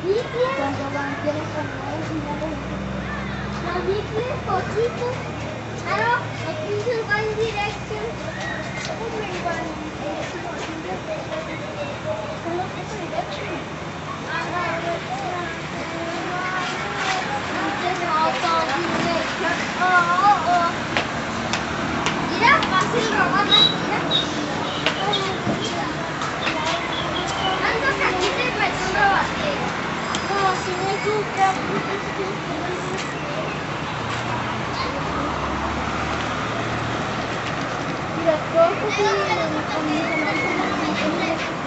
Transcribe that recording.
Cuando van quieres comer y no poquito. Claro, aquí se va en dirección. Mira, fácil robarla, mira. Ando que aquí te meto un robadero. No, si no es un trapo. Mira, todo